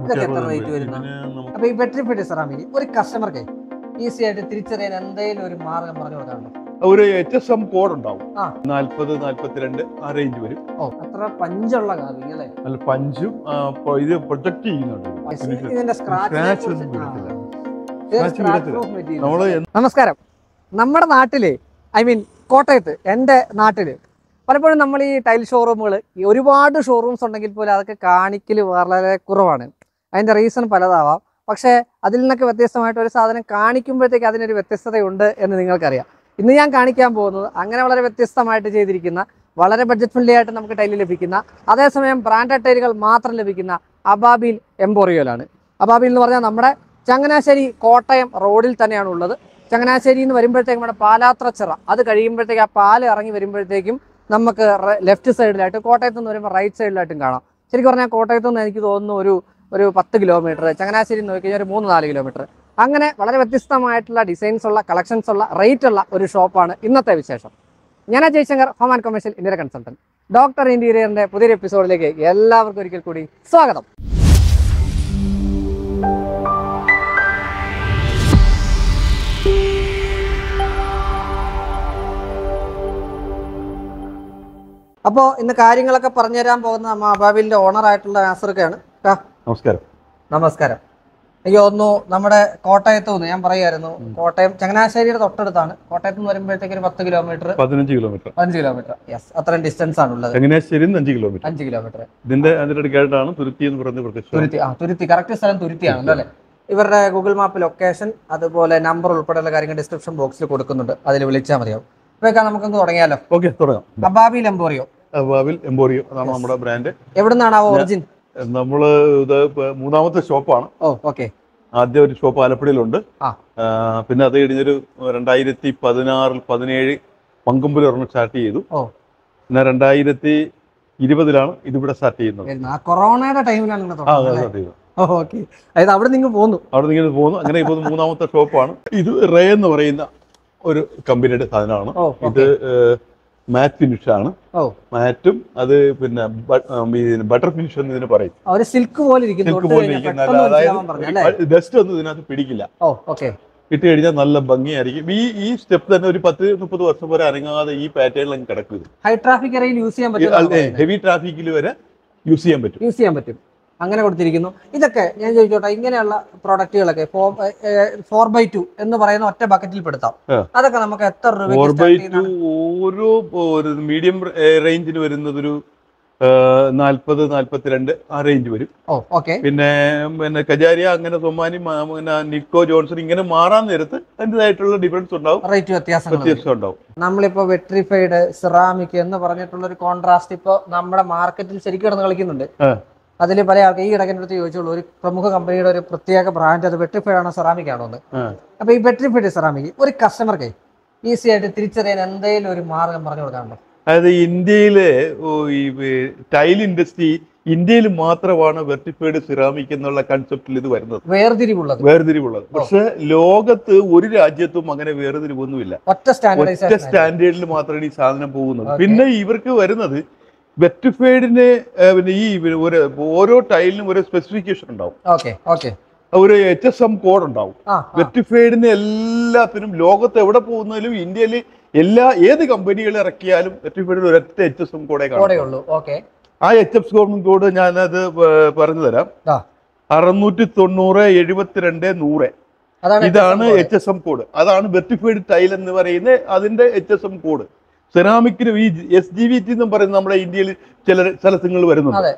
ഇതൊക്കെ എത്ര റേറ്റ് വരുന്നത്? അപ്പൊ ഈ വിട്രിഫൈഡ് സെറാമിക് ഒരു കസ്റ്റമർക്ക് ഈസി ആയിട്ട് തിരിച്ചറിയാൻ എന്തെങ്കിലും ഒരു മാർഗം പറഞ്ഞു കൊടുക്കാറുണ്ടോ? ഒരു HSM കോഡ് ഉണ്ടാവും. 40, 42 ആ റേഞ്ച് വരും. അത്ര പഞ്ചുള്ള കാർവിംഗ് അല്ലേ? നല്ല പഞ്ചും ഇത് പ്രൊജക്ട് ചെയ്യുന്നുണ്ട്. നമസ്കാരം. നമ്മുടെ നാട്ടില് കോട്ടയത്ത് എൻ്റെ നാട്ടില് പലപ്പോഴും നമ്മൾ ഈ ടൈൽ ഷോറൂമുകൾ ഒരുപാട് ഷോറൂംസ് ഉണ്ടെങ്കിൽ പോലും അതൊക്കെ കാണിക്കൽ വളരെ കുറവാണ്. അതിൻ്റെ റീസൺ പലതാവാം. പക്ഷേ അതിൽ നിന്നൊക്കെ വ്യത്യസ്തമായിട്ട് ഒരു സാധനം കാണിക്കുമ്പോഴത്തേക്ക് അതിനൊരു വ്യത്യസ്തതയുണ്ട് എന്ന് നിങ്ങൾക്കറിയാം. ഇന്ന് ഞാൻ കാണിക്കാൻ പോകുന്നത് അങ്ങനെ വളരെ വ്യത്യസ്തമായിട്ട് ചെയ്തിരിക്കുന്ന, വളരെ ബഡ്ജറ്റ് ഫ്രണ്ട്ലി ആയിട്ട് നമുക്ക് ടൈല് ലഭിക്കുന്ന, അതേസമയം ബ്രാൻഡഡ് ടൈലുകൾ മാത്രം ലഭിക്കുന്ന അബാബീൽ എംപോറിയോയിലാണ്. അബാബീൽ എന്ന് പറഞ്ഞാൽ നമ്മുടെ ചങ്ങനാശ്ശേരി കോട്ടയം റോഡിൽ തന്നെയാണ് ഉള്ളത്. ചങ്ങനാശ്ശേരി എന്ന് വരുമ്പോഴത്തേക്കും നമ്മുടെ പാലാത്രച്ചിറ അത് കഴിയുമ്പോഴത്തേക്ക് ആ പാല് ഇറങ്ങി വരുമ്പോഴത്തേക്കും നമുക്ക് ലെഫ്റ്റ് സൈഡിലായിട്ട്, കോട്ടയത്ത് നിന്ന് വരുമ്പോൾ റൈറ്റ് സൈഡിലായിട്ടും കാണാം. ശരിക്കും പറഞ്ഞാൽ കോട്ടയത്ത് നിന്ന് എനിക്ക് തോന്നുന്നു ഒരു 10 കിലോമീറ്റർ, ചങ്ങനാശ്ശേരി നോക്കി കഴിഞ്ഞാൽ ഒരു 3-4 കിലോമീറ്റർ. അങ്ങനെ വളരെ വ്യത്യസ്തമായിട്ടുള്ള ഡിസൈൻസ് ഉള്ള, കളക്ഷൻസ് ഉള്ള, റേറ്റ് ഉള്ള ഒരു ഷോപ്പാണ് ഇന്നത്തെ വിശേഷം. ഞാൻ Jayashankar, home and commercial Indian consultant. Doctor ഇന്റീരിയറിന്റെ പുതിയൊരു എപ്പിസോഡിലേക്ക് എല്ലാവർക്കും ഒരിക്കൽ കൂടി സ്വാഗതം. അപ്പോൾ ഇന്ന് കാര്യങ്ങളൊക്കെ പറഞ്ഞുതരാൻ പോകുന്ന അബാബീലിന്റെ ഓണർ ആയിട്ടുള്ള നാസർക്കാണ്. നമസ്കാരം. നമസ്കാരം. എനിക്ക് തോന്നുന്നു നമ്മുടെ കോട്ടയത്ത് നിന്ന് ഞാൻ പറയായിരുന്നു, കോട്ടയം ചങ്ങനാശ്ശേരിയുടെ തൊട്ടടുത്താണ്. കോട്ടയത്ത് നിന്ന് വരുമ്പോഴത്തേക്ക് ഒരു 10 കിലോമീറ്റർ, 15 കിലോമീറ്റർ, യെസ്, അത്രയും ഡിസ്റ്റൻസ് ആണുള്ളത്. ചങ്ങനാശ്ശേരി 5 കിലോമീറ്റർ. ഇതിന്റെ അടുത്തായിട്ടാണ് തുരുത്തി എന്ന് പറയുന്നത്. തുരുത്തി കറക്റ്റ് സ്ഥലം തുരുത്തിയാണല്ലോ അല്ലേ? ഇവരുടെ ഗൂഗിൾ മാപ്പ് ലൊക്കേഷൻ അതുപോലെ നമ്പർ ഉൾപ്പെടെയുള്ള കാര്യങ്ങൾ ഡിസ്ക്രിപ്ഷൻ ബോക്സിൽ കൊടുക്കുന്നുണ്ട്. അതിൽ വിളിച്ചാൽ മതിയാവും. ഇതൊക്കെ നമുക്കൊന്ന് തുടങ്ങിയാലോ? ഓക്കെ, തുടങ്ങാം. അബാബീൽ എംപോറിയോ. അബാബീൽ എംപോറിയോ അതാണ് നമ്മുടെ ബ്രാൻഡ്. എവിടെ നിന്നാണ് ഒറിജിൻ? നമ്മള് ഇത് 3ാമത്തെ ഷോപ്പാണ്. ആദ്യം ഒരു ഷോപ്പ് ആലപ്പുഴയിലുണ്ട്. പിന്നെ അത് കഴിഞ്ഞൊരു 2016-17 പങ്കുമ്പിൽ ഒരെണ്ണം സ്റ്റാർട്ട് ചെയ്തു. പിന്നെ 2020 ഇതിവിടെ സ്റ്റാർട്ട് ചെയ്യുന്നത്. കൊറോണയുടെ ടൈമിലാണ്. അവിടെ നിന്ന് പോന്നു. അങ്ങനെ ഇപ്പോൾ 3ാമത്തെ ഷോപ്പാണ്. ഇത് റേ എന്ന് പറയുന്ന ഒരു കമ്പനിയുടെ സാധനമാണ്. ഇത് മാറ്റ് ഫിനിഷ് ആണ്. മാറ്റും അത് പിന്നെ ബട്ടർ ഫിനിഷ് എന്ന് ഇതിന് പറയും. സിൽക്ക് പോലെ ഇരിക്കുന്ന, അതായത് ഡസ്റ്റ് ഒന്നും ഇതിനകത്ത് പിടിക്കില്ല. ഇട്ട് കഴിഞ്ഞാൽ നല്ല ഭംഗിയായിരിക്കും. ഈ സ്റ്റെപ്പ് തന്നെ ഒരു 10-30 വർഷം വരെ അനങ്ങാതെ ഈ പാറ്റേണിൽ കിടക്കും. ഹൈ ട്രാഫിക് ഏരിയയിൽ യൂസ് ചെയ്യാൻ പറ്റും, ഹെവി ട്രാഫിക്കിൽ വരെ യൂസ് ചെയ്യാൻ പറ്റും. അങ്ങനെ കൊടുത്തിരിക്കുന്നു. ഇതൊക്കെ ഞാൻ ചോദിച്ചോട്ടെ, ഇങ്ങനെയുള്ള പ്രോഡക്റ്റുകളൊക്കെ 4x2 എന്ന് പറയുന്ന ഒറ്റ ബക്കറ്റിൽ പെടുത്താം. അതൊക്കെ നമുക്ക് എത്ര രൂപ? 4x2 ഒരു മീഡിയം റേഞ്ചിന് വരുന്നത് ഒരു 40-42 ആ റേഞ്ച് വരും. പിന്നെ കജാരിയ, അങ്ങനെ സൊമാനി, നിക്കോ, ജോൺസൺ ഇങ്ങനെ മാറാൻ നേരത്ത് അതിൻ്റെതായിട്ടുള്ള ഡിഫറൻസ് ഉണ്ടാവും, റേറ്റ് വ്യത്യാസം ഉണ്ടാവും. നമ്മളിപ്പോ വെട്രിഫൈഡ് സെറാമിക് എന്ന് പറഞ്ഞിട്ടുള്ള ഒരു കോൺട്രാസ്റ്റ് ഇപ്പൊ നമ്മുടെ മാർക്കറ്റിൽ ശരിക്കും കിടന്ന് കളിക്കുന്നുണ്ട്. അതിൽ പല ആൾക്ക് ഈ ഇടയ്ക്കിൻ്റെ അടുത്ത് ചോദിച്ചുള്ളൂ, ഒരു പ്രമുഖ കമ്പനിയുടെ ഒരു പ്രത്യേക ബ്രാൻഡ് അത് വെട്രിഫൈഡ് ആണോ സെറാമിക് ആണോ എന്ന്. അപ്പൊ ഈ വെട്രിഫൈഡ് സെറാമിക് ഒരു കസ്റ്റമർക്ക് ഈസി ആയിട്ട് തിരിച്ചറിയാൻ എന്തെങ്കിലും ഒരു മാർഗം പറഞ്ഞു കൊടുക്കാറുണ്ടോ? അതായത് ഇന്ത്യയിലെ ഈ ടൈൽ ഇൻഡസ്ട്രി ഇന്ത്യയിൽ മാത്രമാണ് വെട്രിഫൈഡ് സെറാമിക് എന്നുള്ള കൺസെപ്റ്റിൽ ഇത് വരുന്നത്, വേർതിരിവുള്ളത്. പക്ഷെ ലോകത്ത് ഒരു രാജ്യത്തും അങ്ങനെ വേർതിരിവൊന്നുമില്ല. ഒറ്റ സ്റ്റാൻഡേർഡിൽ മാത്രമാണ് ഈ സാധനം പോകുന്നത്. പിന്നെ ഇവർക്ക് വരുന്നത് വെട്രിഫൈഡിന് പിന്നെ ഈ ഓരോ ടൈലിനും ഒരു സ്പെസിഫിക്കേഷൻ ഉണ്ടാവും, ഒരു HSM കോഡ് ഉണ്ടാവും. വെട്രിഫൈഡിന് എല്ലാത്തിനും ലോകത്ത് എവിടെ പോകുന്നതിലും ഇന്ത്യയിൽ ഏത് കമ്പനികൾ ഇറക്കിയാലും വെട്രിഫൈഡിന് ഒരൊറ്റ HSM കോഡേ കാണുള്ളൂ. ആ HSM കോഡ് ഞാനത് പറഞ്ഞു തരാം. 690-72-100 ഇതാണ് HSM കോഡ്. അതാണ് വെട്രിഫൈഡ് ടൈൽ എന്ന് പറയുന്ന അതിന്റെ HSM കോഡ്. സെറാമിക്കിന് ഈ SGVT എന്നും പറയുന്നത് നമ്മുടെ ഇന്ത്യയിൽ ചില സ്ഥലങ്ങൾ വരുന്നുണ്ട്.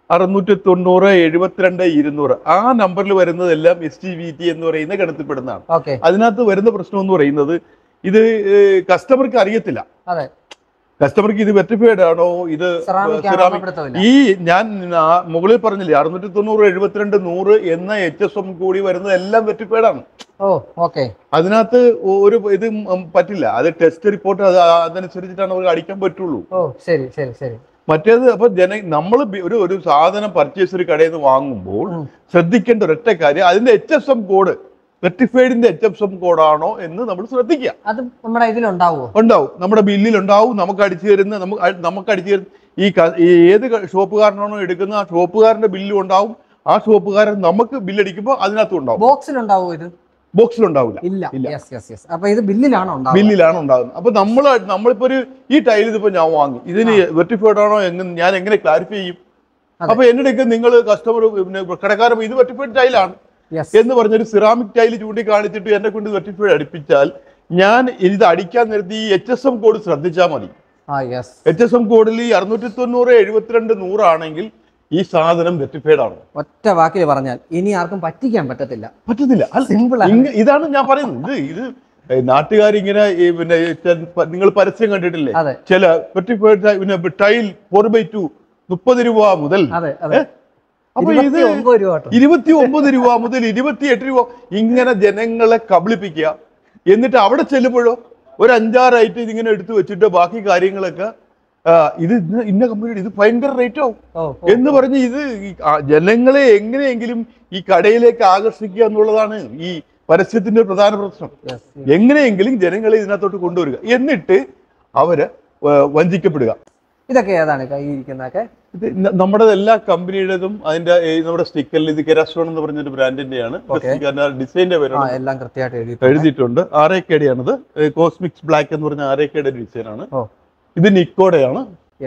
690-72-200 ആ നമ്പറിൽ വരുന്നതെല്ലാം SGVT എന്ന് പറയുന്ന ഗണത്തിൽപ്പെടുന്നതാണ്. അതിനകത്ത് വരുന്ന പ്രശ്നം എന്ന് പറയുന്നത് ഇത് കസ്റ്റമർക്ക് അറിയത്തില്ല. കസ്റ്റമർക്ക് ഇത് വെട്രിഫൈഡ് ആണോ, ഇത് സെറാമിക്. ഈ ഞാൻ മുകളിൽ പറഞ്ഞില്ലേ 690-72-100 എന്ന HSM കൂടി വരുന്നത് എല്ലാം വെട്രിഫൈഡ് ആണ്. അതിനകത്ത് ഒരു ഇത് പറ്റില്ല. അത് ടെസ്റ്റ് റിപ്പോർട്ട് അതനുസരിച്ചിട്ടാണ് അവർക്ക് അടിക്കാൻ പറ്റുള്ളൂ. മറ്റേത് അപ്പൊ നമ്മൾ ഒരു സാധനം പർച്ചേസ് ഒരു കടയിൽ നിന്ന് വാങ്ങുമ്പോൾ ശ്രദ്ധിക്കേണ്ട ഒരൊറ്റ കാര്യം, അതിന്റെ HSM കോഡ് വെട്രിഫൈഡിന്റെ HSM കോഡാണോ എന്ന് നമ്മൾ ശ്രദ്ധിക്കുക. അത് നമ്മുടെ ഇതിലുണ്ടാവും, നമ്മുടെ ബില്ലിൽ ഉണ്ടാവും. നമുക്ക് അടിച്ചു തരുന്ന ഈ ഏത് ഷോപ്പുകാരനാണോ എടുക്കുന്ന ആ ഷോപ്പുകാരന്റെ ബില്ലും ഉണ്ടാവും. ആ ഷോപ്പുകാരൻ നമുക്ക് ബില്ലടിക്കുമ്പോൾ അതിനകത്തും ഉണ്ടാവും. ബോക്സിലുണ്ടാവും ഇത്? ബോക്സിലുണ്ടാവില്ല. അപ്പൊ ഇത് ബില്ലിലാണ് ഉണ്ടാകുന്നത്. അപ്പൊ നമ്മളിപ്പോ ഈ ടൈൽ ഇതിപ്പോ ഞാൻ വാങ്ങി, ഇതിന് വെർട്ടിഫൈഡ് ആണോ ഞാൻ എങ്ങനെ ക്ലാരിഫൈ ചെയ്യും? അപ്പൊ എന്നോടൊക്കെ നിങ്ങൾ കസ്റ്റമർ കടക്കാരൻ ഇത് വെർട്ടിഫൈഡ് ടൈലാണ് എന്ന് പറഞ്ഞൊരു സിറാമിക് ടൈൽ ചൂണ്ടിക്കാണിച്ചിട്ട് എന്നെ കൊണ്ട് വെർട്ടിഫൈഡ് അടിപ്പിച്ചാൽ ഞാൻ ഇത് അടിക്കാൻ നേരത്തെ ഈ HSM കോഡ് ശ്രദ്ധിച്ചാൽ മതി. HSM കോഡിൽ ഈ 690 72 100 ആണെങ്കിൽ ഈ സാധനം വെർട്ടിഫൈഡ് ആണ്. ഒറ്റ വാക്കിൽ പറഞ്ഞാൽ ഇനി ആർക്കും പറ്റിക്കാൻ പറ്റത്തില്ല. സിമ്പിൾ. ഇതാണ് ഞാൻ പറയുന്നത്. ഇത് നാട്ടുകാരിങ്ങനെ പിന്നെ നിങ്ങൾ പരസ്യം കണ്ടിട്ടില്ലേ, ചില വെർട്ടിഫൈഡ് ടൈൽ 4x2 30 രൂപ മുതൽ, അപ്പൊ ഇത് 29 രൂപ മുതൽ 28 രൂപ ഇങ്ങനെ ജനങ്ങളെ കബളിപ്പിക്കുക. എന്നിട്ട് അവിടെ ചെല്ലുമ്പോഴോ ഒരു 5-6 ഐറ്റം ഇതിങ്ങനെ എടുത്തു വെച്ചിട്ട് ബാക്കി കാര്യങ്ങളൊക്കെ ഇത് ഇന്ന കമ്പനിയുടെ ഇത് ഭയങ്കര റേറ്റ് ആവും എന്ന് പറഞ്ഞ് ഇത് ജനങ്ങളെ എങ്ങനെയെങ്കിലും ഈ കടയിലേക്ക് ആകർഷിക്കുക എന്നുള്ളതാണ് ഈ പരസ്യത്തിന്റെ പ്രധാന പ്രശ്നം. എങ്ങനെയെങ്കിലും ജനങ്ങളെ ഇതിനകത്തോട്ട് കൊണ്ടുവരിക, എന്നിട്ട് അവര് വഞ്ചിക്കപ്പെടുക. ഇതൊക്കെ ഏതാണ് കൈയിരിക്കുന്നതൊക്കെ? ഇത് നമ്മുടെ എല്ലാ കമ്പനിയുടേതും അതിന്റെ നമ്മുടെ സ്റ്റിക്കറിൽ ഇത് കെരാസ്റ്റോൺ എന്ന് പറഞ്ഞൊരു ബ്രാൻഡിന്റെയാണ്. ഡിസൈനിന്റെ പേരാണ് എല്ലാം കൃത്യമായിട്ട് എഴുതിയിട്ടുണ്ട്. RAK'ടെയാണിത്. കോസ്മിക്സ് ബ്ലാക്ക് എന്ന് പറഞ്ഞ RAK'ടെ ഡിസൈനാണ്. ഇത് നിക്കോഡയാണ്.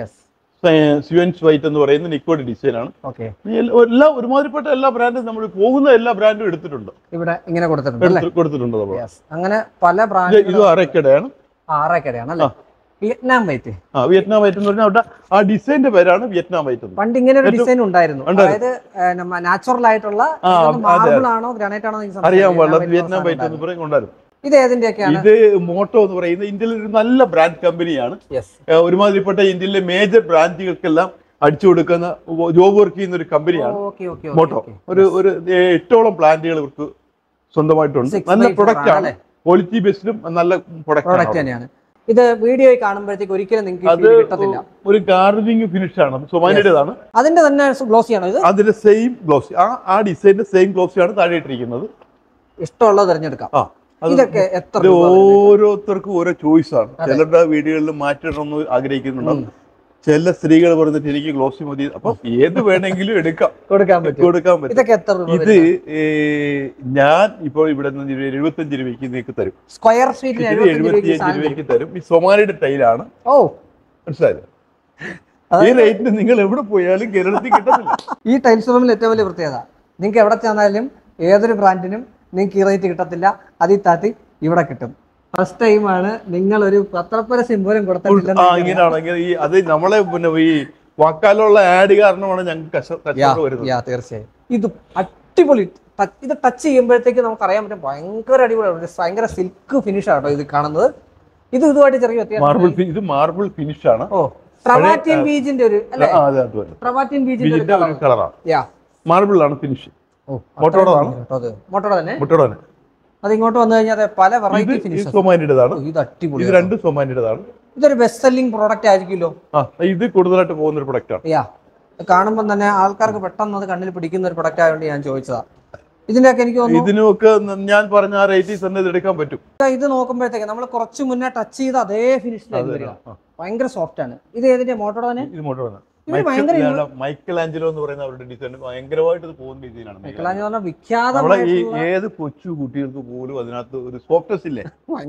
സ്യൂൻസ് വൈറ്റ് എന്ന് പറയുന്ന നിക്കോഡ് ഡിസൈനാണ്. എല്ലാം ഒരുമാതിരിപ്പെട്ട എല്ലാ ബ്രാൻഡും നമ്മൾ പോകുന്ന എല്ലാ ബ്രാൻഡും എടുത്തിട്ടുണ്ട്. ഇവിടെ ഇങ്ങനെ കൊടുത്തിട്ടുണ്ട് നമ്മൾ. അങ്ങനെ പല ബ്രാൻഡ്. ഇത് RAK'ടെയാണ്. അല്ലേ? Vietnam white. വിയറ്റ്നാം വൈറ്റ് എന്ന് പറഞ്ഞാൽ അവിടെ ആ ഡിസൈനിന്റെ പേരാണ് വിയറ്റ്നാം വൈറ്റ്. പണ്ട് ഇങ്ങനെ ഒരു ഡിസൈൻ ഉണ്ടായിരുന്നു. അതായത് നാച്ചുറൽ ആയിട്ടുള്ള മാർബിൾ ആണോ ഗ്രാനൈറ്റ് ആണോ അറിയാൻ പാടില്ല. വിയറ്റ്നാം വൈറ്റ് എന്ന് പറയും ഉണ്ടായിരുന്നു. ഇത് ഏതിന്റെയൊക്കെയാണ്? ഇത് മോട്ടോ എന്ന് പറയുന്നത് ഇന്ത്യയിലെ ഒരു നല്ല ബ്രാൻഡ് കമ്പനിയാണ്. ഒരുമാതിരിപ്പെട്ട ഇന്ത്യയിലെ മേജർ ബ്രാൻഡുകൾക്കെല്ലാം അടിച്ചു കൊടുക്കുന്ന ജോബ് വർക്ക് ചെയ്യുന്ന ഒരു കമ്പനിയാണ് മോട്ടോ. ഒരു 8ഓളം പ്ലാന്റുകൾ ഇവർക്ക് സ്വന്തമായിട്ടുണ്ട്. നല്ല പ്രൊഡക്റ്റ് ആണ്. ക്വാളിറ്റി ബേസ്ഡും നല്ല പ്രൊഡക്റ്റ് തന്നെയാണ്. ഇത് വീഡിയോയിൽ കാണുമ്പോഴത്തേക്ക് ഒരിക്കലും നിങ്ങൾക്ക് കിട്ടത്തില്ല. ഒരു ഗാർഡനിങ് ഫിനിഷ് ആണ്. സൊമാനിയുടേതാണ്. അതിന്റെ തന്നെ ഗ്ലോസി ആണോ ഇത്? അതിന്റെ സെയിം ഗ്ലോസി, ആ ഡിസൈനിന്റെ സെയിം ഗ്ലോസിയാണ് താഴെ ഇട്ടിരിക്കുന്നത്. ഇഷ്ടമുള്ളത് തിരഞ്ഞെടുക്കാം. ഇതൊക്കെ എത്ര? ഓരോരുത്തർക്കും ഓരോ ചോയ്സ് ആണ്. ചിലരുടെ വീടുകളിൽ മാറ്റണമെന്ന് ആഗ്രഹിക്കുന്നുണ്ടാവും. ചില സ്ത്രീകൾ പറഞ്ഞിട്ട് എനിക്ക് ഗ്ലോസി മതി. അപ്പൊ ഏത് വേണമെങ്കിലും കൊടുക്കാൻ പറ്റും. ഇത് ഞാൻ ഇപ്പോൾ ഇവിടെ 75 രൂപയ്ക്ക് നിങ്ങൾക്ക് തരും. സ്ക്വയർ ഫീറ്റിന് 75 രൂപയ്ക്ക് തരും. ഈ സൊമാനിയുടെ ടൈലാണ്. മനസ്സിലായത്? ഈ റേറ്റിന് നിങ്ങൾ എവിടെ പോയാലും കേരളത്തിൽ കിട്ടുന്നില്ല. ഈ ടൈൽസ് റൂമിൽ ഏറ്റവും വലിയ പ്രത്യേകത, നിങ്ങൾക്ക് എവിടെ ചെന്നാലും ഏതൊരു ബ്രാൻഡിനും നിങ്ങൾക്ക് ഈ റേറ്റ് കിട്ടത്തില്ല. അതിൽ താത്തി ഇവിടെ കിട്ടും. ഫസ്റ്റ് ടൈമാണ് നിങ്ങൾ ഒരു പത്രപ്പരസ്യം പോലും കൊടുത്തിട്ടില്ല. അത് നമ്മളെ പിന്നെ ഈ വാക്കാലുള്ള ആഡ് കാരണമാണ് ഞങ്ങൾക്ക് തീർച്ചയായും. ഇത് അടിപൊളി. ഇത് ടച്ച് ചെയ്യുമ്പോഴത്തേക്ക് നമുക്ക് അറിയാൻ പറ്റും ഭയങ്കര അടിപൊളിയാണ്. ഭയങ്കര സിൽക്ക് ഫിനിഷ് ആട്ടോ ഇത് കാണുന്നത്. ഇതുമായിട്ട് ചെറിയ ഇത് മാർബിൾ ഫിനിഷ് ആണ്. ട്രവാറ്റിയൻ ബീജിന്റെ ഒരു ട്രവാറ്റിയൻ ബീജിന്റെ കളറാണ്. മാർബിൾ ആണ് ഫിനിഷ്. മോട്ടോടെ തന്നെ. അത് ഇങ്ങോട്ട് വന്നു കഴിഞ്ഞാൽ പല വെറൈറ്റി ഫിനിഷ്. ഇത് അടിപൊളി. ഇത് രണ്ട് സൊമാനിയുടേതാണ്. ഇതൊരു ബെസ്റ്റ് സെല്ലിംഗ് പ്രോഡക്റ്റ് ആയിരിക്കുമല്ലോ. ഇത് കൂടുതലായിട്ട് പോകുന്ന ഒരു പ്രൊഡക്റ്റ് ആണ്. കാണുമ്പോൾ തന്നെ ആൾക്കാർക്ക് പെട്ടെന്ന് അത് കണ്ണിൽ പിടിക്കുന്ന ഒരു പ്രൊഡക്റ്റ് ആയതുകൊണ്ട് ഞാൻ ചോദിച്ചതാ. ഇതിന്റെയൊക്കെ എനിക്ക് തോന്നുന്നു ഇതിനൊക്കെ ഞാൻ പറഞ്ഞ ആ റേറ്റിൽ തന്നെ എടുക്കാൻ പറ്റും. ഇത് നോക്കുമ്പോഴത്തേക്ക് നമ്മൾ കുറച്ച് മുന്നേ ടച്ച് ചെയ്ത അതേ ഫിനിഷിലായി വരിക. ഭയങ്കര സോഫ്റ്റ് ആണ്. ഇത് ഏതിന്റെ? മോട്ടോടെ തന്നെ. ഇത് മോട്ടോടെ തന്നെ. മൈക്കൽ ആഞ്ചലോ എന്ന് പറയുന്ന അവരുടെ ഡിസൈൻ ഭയങ്കരമായിട്ട് പോകുന്ന രീതിയിലാണ്. ഏത് കൊച്ചു കുട്ടികൾക്ക് പോലും അതിനകത്ത് ഒരു സോഫ്റ്റ്നെസ് ഇല്ലേ?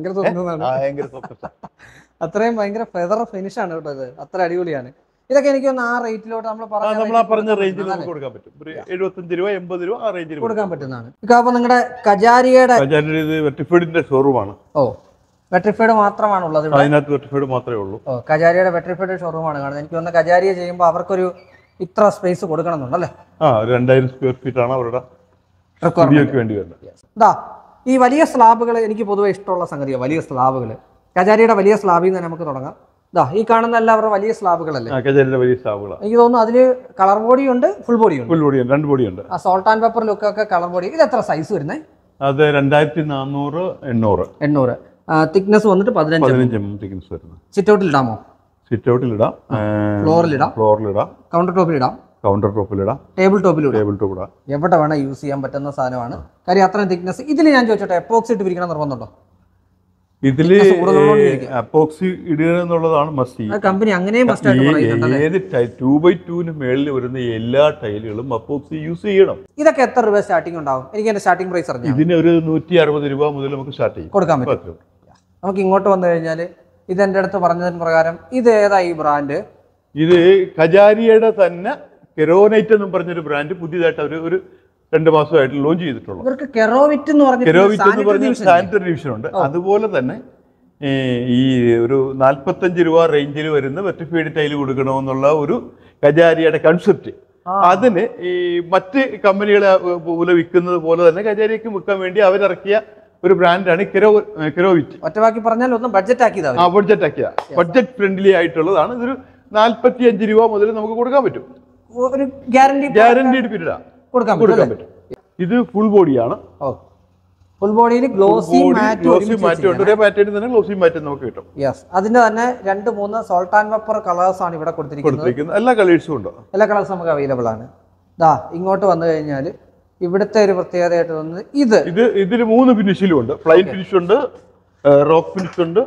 ഭയങ്കര സോഫ്റ്റ്നെസ്. അത്രയും ഭയങ്കര ഫെദർ ഫിനിഷ് ആണ് കേട്ടോ. ഇത് അത്ര അടിപൊളിയാണ്. ഇതൊക്കെ എനിക്ക് ആ റേറ്റിലോട്ട് നമ്മൾ പറഞ്ഞ റേഞ്ചിൽ നമുക്ക് കൊടുക്കാൻ പറ്റും. 75 രൂപ 80 രൂപ ആ റേഞ്ചിൽ കൊടുക്കാൻ പറ്റുന്നതാണ്. അപ്പൊ നിങ്ങളുടെ കജാരിയുടെ വെർട്ടിഫൈഡിന്റെ ഷോറൂമാണ്. വെട്രിഫൈഡ് മാത്രമാണുള്ളത്. അതിനകത്ത് വെട്രിഫൈഡ് മാത്രമേ ഉള്ളൂ. കജാരിയുടെ വെട്രിഫൈഡ് ഷോറൂമാണ് കാണുന്നത്. എനിക്ക് തോന്നുന്നു കജാരിയ ചെയ്യുമ്പോൾ അവർക്കൊരു ഇത്ര സ്പേസ് കൊടുക്കണമെന്നുണ്ടല്ലേ? 2000 സ്ക്വയർ ഫീറ്റ് ആണ് അവരുടെ റിക്വയർമെന്റ് വേണ്ടി വരുന്നത്. ഈ വലിയ സ്ലാബുകൾ എനിക്ക് പൊതുവെ ഇഷ്ടമുള്ള സംഗതിയാണ്. വലിയ സ്ലാബുകൾ കജാരിയുടെ വലിയ സ്ലാബിൽ നിന്ന് നമുക്ക് തുടങ്ങാം. ഈ കാണുന്ന എല്ലാവരുടെ വലിയ സ്ലാബുകളല്ലേ? വലിയ സ്ലാബുകൾ. എനിക്ക് തോന്നുന്നു അതില് കളർ ബോഡി ഉണ്ട്, ഫുൾ ബോഡി ഉണ്ട്. രണ്ട് ബോഡി ഉണ്ട്. ആ സോൾട്ട് ആൻഡ് പെപ്പർ ലുക്ക് ഒക്കെ കളർ ബോഡി. ഇത് എത്ര സൈസ് വരുന്നത്? അത് 2400 800. തിക്നെസ് വന്നിട്ട് 15 തിക്നെസ് വരുന്നത്. സിറ്റ് ഔട്ടിൽ ഇടാമോ? സിറ്റ് ഔട്ടിൽ ഇടാം. ഫ്ലോറിലിടാം. കൗണ്ടർ ടോപ്പിലിടാം. ടേബിൾ ടോപ്പിലിടാം. എവിടെ വേണം യൂസ് ചെയ്യാൻ പറ്റുന്ന സാധനമാണ്. കാര്യം അത്രയും തിക്നെസ്. ഇതിൽ ഞാൻ ചോദിച്ചോട്ടെ, എപ്പോക്സി ഇട്ട് പിരിക്കണം നിർബന്ധമുണ്ടോ? ഇതില് അപ്പോക്സി ഇടുക എന്നുള്ളതാണ് മസ്റ്റ്. കമ്പനി അങ്ങനെ ഏത് 2x2 മേളിൽ വരുന്ന എല്ലാ ടൈലുകളും അപ്പോക്സി യൂസ് ചെയ്യണം. ഇതൊക്കെ എത്ര രൂപ സ്റ്റാർട്ടിംഗ് ഉണ്ടാവും? എനിക്ക് എന്റെ സ്റ്റാർട്ടിംഗ് പ്രൈസ് അറിയാം. ഇതിന് ഒരു 160 രൂപ മുതൽ നമുക്ക് സ്റ്റാർട്ട് ചെയ്യും, കൊടുക്കാൻ പറ്റും. നമുക്ക് ഇങ്ങോട്ട് വന്നു കഴിഞ്ഞാൽ ഇത് എന്റെ അടുത്ത് പറഞ്ഞതിന് പ്രകാരം ഇത് ഏതാ ഈ ബ്രാൻഡ്? ഇത് കജാരിയുടെ തന്നെ കെറോനൈറ്റ് എന്നും പറഞ്ഞൊരു ബ്രാൻഡ് പുതിയതായിട്ട് അവർ ഒരു 2 മാസമായിട്ട് ലോഞ്ച് ചെയ്തിട്ടുള്ളൂ. ഇവർക്ക് കെറോവിറ്റ് എന്ന് പറഞ്ഞ സാനിറ്ററി ഡിവിഷൻ ഉണ്ട്. അതുപോലെ തന്നെ ഈ ഒരു 45 രൂപ റേഞ്ചിൽ വരുന്ന വെറ്റിഫൈഡ് ടൈല് കൊടുക്കണമെന്നുള്ള ഒരു കജാരിയുടെ കൺസെപ്റ്റ്, അതിന് ഈ മറ്റ് കമ്പനികളെ പോലെ വിൽക്കുന്നത് പോലെ തന്നെ കജാരിക്ക് വിൽക്കാൻ വേണ്ടി അവരിറക്കിയ ഒരു ബ്രാൻഡാണ് കെറോവിറ്റ്. ഒറ്റവാക്കി പറഞ്ഞാൽ ഒന്ന് ബഡ്ജറ്റ് ആക്കിയതാണ്. ബഡ്ജറ്റ് ആക്കിയതാ, ബഡ്ജറ്റ് ഫ്രണ്ട്ലി ആയിട്ടുള്ളതാണ്. ഇതൊരു 45 രൂപ മുതൽ നമുക്ക് കൊടുക്കാൻ പറ്റും. ഒരു ഗ്യാരണ്ടീഡ് പീരീഡാ കൊടുക്കാൻ പറ്റും. ഇത് ഫുൾ ബോഡിയാണ്. ഫുൾ ബോഡിയിൽ ഗ്ലോസി മാറ്റ് ഒരേ പാറ്റേണിൽ തന്നെ ഗ്ലോസി മാറ്റ് നമുക്ക് കിട്ടും. അതിന്റെ തന്നെ 2-3 സോൾട്ട് ആൻഡ് പെപ്പർ കളേഴ്സ് ആണ് ഇവിടെ കൊടുത്തിരിക്കുന്നത്. എല്ലാ കളേഴ്സും ഉണ്ട്, എല്ലാ കളേഴ്സും നമുക്ക് അവൈലബിൾ ആണ്. ഇങ്ങോട്ട് വന്നു കഴിഞ്ഞാൽ ഇവിടുത്തെ ഒരു പ്രത്യേകതയായിട്ട് തോന്നുന്നത് ഇതിൽ 3 ഫിനിഷിലും ഉണ്ട്. പ്ലെയിൻ ഫിനിഷ് ഉണ്ട്, റോക്ക് ഫിനിഷ് ഉണ്ട്,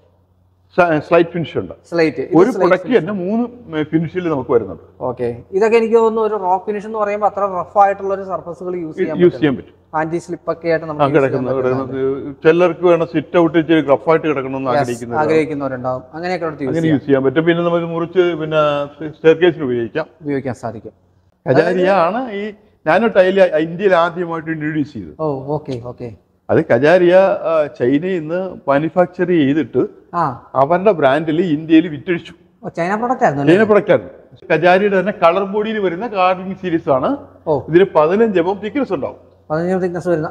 സ്ലൈറ്റ് ഫിനിഷ് ഉണ്ട്. ഒരു പ്രൊഡക്റ്റ് തന്നെ 3 ഫിനിഷിൽ നമുക്ക് വരുന്നുണ്ട്. ഓക്കെ, ഇതൊക്കെ എനിക്ക് തോന്നുന്നു ഒരു റോക്ക് ഫിനിഷ് എന്ന് പറയുമ്പോൾ അത്ര റഫ് ആയിട്ടുള്ള ഒരു സർഫസുകൾ യൂസ് ചെയ്യാൻ പറ്റും. ആന്റി സ്ലിപ്പ് ഒക്കെ ആയിട്ട് നമുക്ക് ചിലർക്ക് വേണം സിറ്റ് ഔട്ട് റഫ് ആയിട്ട് കിടക്കണമെന്ന് ആഗ്രഹിക്കുന്നവരുണ്ടാവും, അങ്ങനെയൊക്കെ യൂസ് ചെയ്യാൻ പറ്റും. പിന്നെ നമുക്ക് മുറിച്ച് പിന്നെ സ്റ്റെയർകേസിന് ഉപയോഗിക്കാൻ സാധിക്കും. കജാരിയാണ് ഈ നാനോ ടൈല് ഇന്ത്യയിൽ ആദ്യമായിട്ട് ഇൻട്രൊഡ്യൂസ് ചെയ്തത്. ഓക്കെ. അത് കജാരിയ ചൈനയിൽ നിന്ന് മാനുഫാക്ചർ ചെയ്തിട്ട് അവരുടെ ബ്രാൻഡിൽ ഇന്ത്യയിൽ വിറ്റഴിച്ചു. ചൈന പ്രൊഡക്റ്റ് ആയിരുന്നു. കജാരിയുടെ തന്നെ കളർ ബോഡിയിൽ വരുന്ന കാർവിംഗ് സീരീസ് ആണ്. ഇതിന് 15 mm തിക്നെസ് ഉണ്ടാവും. 15 thickness വരുന്ന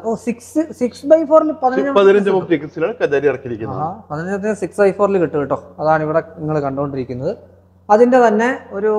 6x4 15 mm തിക്നെസ്സിലാണ് കജാരി ഇറക്കിയിരിക്കുന്നത്. 15 6x4 കിട്ടും കേട്ടോ. അതാണ് ഇവിടെ നിങ്ങൾ കണ്ടുകൊണ്ടിരിക്കുന്നത്. അതിന്റെ തന്നെ ഒരു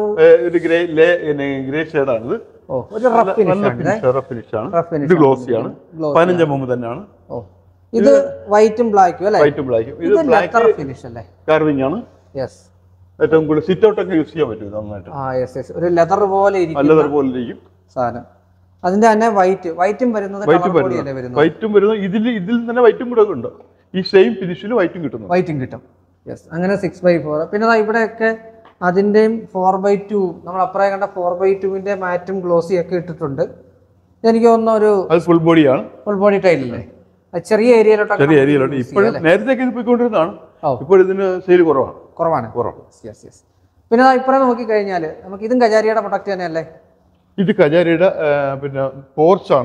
ഗ്രേ ഷെയ്ഡാണിത്. ഒരു റഫ് ഫിനിഷ് ആണ്. ഇത് ഗ്ലോസി ആണ്. 15 mm തന്നെയാണ്. ഇത് വൈറ്റും ബ്ലാക്കും അല്ലേ? വൈറ്റും ബ്ലാക്കും. ഇത് ലെതർ ഫിനിഷ് അല്ലേ? കാർവിംഗ് ആണ്. ഏറ്റവും കൂടുതൽ സിറ്റ് ഔട്ട് ഒക്കെ യൂസ് ചെയ്യാൻ പറ്റും നന്നായിട്ട്. ഒരു ലെതർ പോലെ ഇരിക്കും സാധനം. അതിന്റെ തന്നെ വൈറ്റും വരുന്നത് വൈറ്റും വരുന്നത് ഇതിൽ തന്നെ വൈറ്റും കൂടെ ഉണ്ട്. ഈ സെയിം ഫിനിഷിൽ വൈറ്റും കിട്ടും. അങ്ങനെ 6x4. പിന്നെ ഇവിടെയൊക്കെ അതിന്റെയും 4x2 നമ്മൾ അപ്പുറം കണ്ട 4x2 മാറ്റും ഗ്ലോസി ഒക്കെ ഇട്ടിട്ടുണ്ട്. എനിക്ക് തോന്നുന്ന ഒരു ഫുൾ ബോഡിയാണ്. ഫുൾ ബോഡി ടൈലല്ലേ? ചെറിയ ഏരിയയിലോട്ട് ഇപ്പോഴും നേരത്തെ പോയിക്കൊണ്ടിരുന്നതാണ്. ഇപ്പോൾ ഇതിന് സെയിൽ കുറവാണ്. പിന്നെ ഇപ്പുറം നോക്കി കഴിഞ്ഞാൽ നമുക്ക് ഇതും കജാരിയുടെ പ്രൊഡക്റ്റ് തന്നെയല്ലേ? ഇത് കജാരിയുടെ പിന്നെ പോർച്ചാണ്.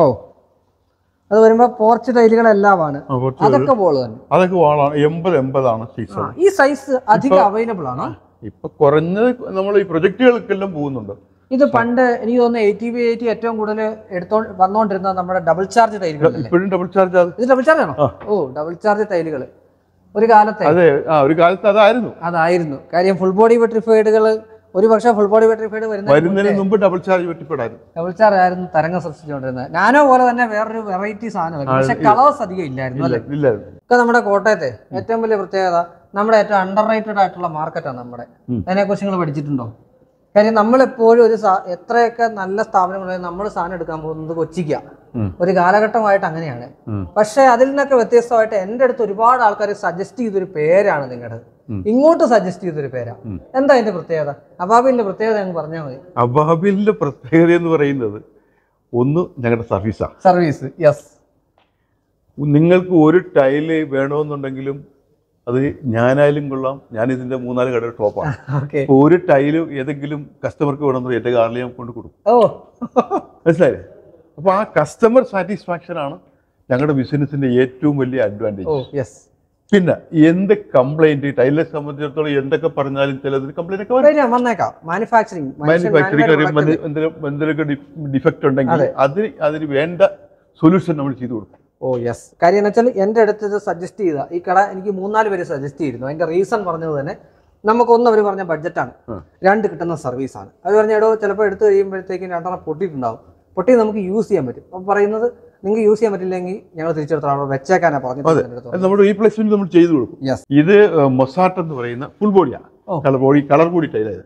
അത് വരുമ്പോ പോർച്ച് ടൈലുകളെല്ലാമാണ്. അതൊക്കെ ബോൾ തന്നെ. അതൊക്കെ വാളാണ്. 80 ആണ് സൈസ്. ഈ സൈസ് അധികം അവൈലബിൾ ആണ്. ഇപ്പൊ കുറഞ്ഞത് നമ്മൾ ഈ പ്രൊജക്ടുകൾക്കെല്ലാം പോകുന്നുണ്ട്. ഇത് പണ്ട് എനിക്ക് തോന്നുന്നു 80 ഏറ്റവും കൂടുതൽ വന്നോണ്ടിരുന്നത് നമ്മുടെ ഡബിൾ ചാർജ് ടൈലുകൾ. ഇപ്പോഴും ഡബിൾ ചാർജ്. ഇത് ഡബിൾ ചാർജ് ആണോ? ഡബിൾ ചാർജ് ടൈലുകൾ ഒരു കാലത്ത് അതായിരുന്നു. കാര്യം ഫുൾ ബോഡി വെട്രിഫൈഡുകൾ ഒരു പക്ഷേ ഫുൾ ബോഡി വെട്രിഫൈഡ് വരുന്നതിന് മുമ്പ് ഡബിൾ ചാർജ് വെട്രിഫൈഡ് ആയിരുന്നു തരംഗം സൃഷ്ടിച്ചുകൊണ്ടിരുന്നത്. നാനോ പോലെ തന്നെ വേറൊരു വെറൈറ്റി സാധനം, പക്ഷെ കളേഴ്സ് അധികം ഇല്ലായിരുന്നു അല്ലേ? ഇപ്പൊ നമ്മുടെ കോട്ടയത്തെ ഏറ്റവും വലിയ പ്രത്യേകത നമ്മുടെ ഏറ്റവും അണ്ടർ റേറ്റഡ് ആയിട്ടുള്ള മാർക്കറ്റാണ് നമ്മുടെ. അതിനെക്കുറിച്ച് നിങ്ങൾ പഠിച്ചിട്ടുണ്ടോ? കാര്യം നമ്മളെപ്പോഴും എത്രയൊക്കെ നല്ല സ്ഥാപനങ്ങളിൽ നമ്മൾ സാധനം എടുക്കാൻ പോകുന്നത് കൊച്ചിക്കാണ്. ഒരു കാലഘട്ടമായിട്ട് അങ്ങനെയാണ്. പക്ഷെ അതിൽ നിന്നൊക്കെ വ്യത്യസ്തമായിട്ട് എൻ്റെ അടുത്ത് ഒരുപാട് ആൾക്കാർ സജസ്റ്റ് ചെയ്തൊരു പേരാണ് നിങ്ങളുടെ. ഇങ്ങോട്ട് സജസ്റ്റ് ചെയ്തൊരു പേരാ. എന്താ അതിന്റെ പ്രത്യേകത? അബാബീലിന്റെ പ്രത്യേകത എന്ന് പറഞ്ഞാൽ മതി. അബാബീലിന്റെ പ്രത്യേകത എന്ന് പറയുന്നത് ഒന്ന് ഞങ്ങളുടെ സർവീസ്. നിങ്ങൾക്ക് ഒരു ടൈല് വേണമെന്നുണ്ടെങ്കിലും അത് ഞാനായാലും കൊള്ളാം, ഞാൻ ഇതിന്റെ 3-4 കട ടോപ്പാണ്. ഒരു ടൈല് ഏതെങ്കിലും കസ്റ്റമർക്ക് വേണമെന്ന് എന്റെ കാറിൽ ഞാൻ കൊണ്ട് കൊടുക്കും. മനസ്സിലായില്ലേ? അപ്പൊ ആ കസ്റ്റമർ സാറ്റിസ്ഫാക്ഷൻ ആണ് ഞങ്ങളുടെ ബിസിനസിന്റെ ഏറ്റവും വലിയ അഡ്വാൻറ്റേജ്. പിന്നെ എന്ത് കംപ്ലൈന്റ് ടൈലിനെ സംബന്ധിച്ചിടത്തോളം എന്തൊക്കെ പറഞ്ഞാലും ചിലതിന് കംപ്ലൈന്റ് ഒക്കെ വന്നേക്കാം. മാനുഫാക്ചറിങ് എന്തെങ്കിലുമൊക്കെ ഡിഫക്റ്റ് ഉണ്ടെങ്കിൽ അതിന് വേണ്ട സൊല്യൂഷൻ നമ്മൾ ചെയ്തു കൊടുക്കും. കാര്യം എന്ന് വെച്ചാൽ എൻ്റെ അടുത്ത് ഇത് സജസ്റ്റ് ചെയ്ത ഈ കട എനിക്ക് 3-4 പേര് സജസ്റ്റ് ചെയ്തിരുന്നു. അതിന്റെ റീസൺ പറഞ്ഞത് തന്നെ നമുക്കൊന്നും അവർ പറഞ്ഞ ബഡ്ജറ്റാണ്, 2 കിട്ടുന്ന സർവീസാണ്. അവർ പറഞ്ഞ ഇടോ ചിലപ്പോൾ എടുത്തു കഴിയുമ്പോഴത്തേക്കും 2 പൊട്ടിയിട്ടുണ്ടാവും. പൊട്ടി നമുക്ക് യൂസ് ചെയ്യാൻ പറ്റും. അപ്പം പറയുന്നത് നിങ്ങൾക്ക് യൂസ് ചെയ്യാൻ പറ്റില്ലെങ്കിൽ ഞങ്ങൾ തിരിച്ചെടുത്തോളാം വെച്ചേക്കാനാണ് പറഞ്ഞത്. നമ്മൾ റീപ്ലേസ്മെന്റ് നമ്മൾ ചെയ്തു കൊടുക്കും. ഇത് മൊസാട്ട് എന്ന് പറയുന്ന ഫുൾ ബോഡിയാണ്. കളർ ബോഡി ടൈലാണ്.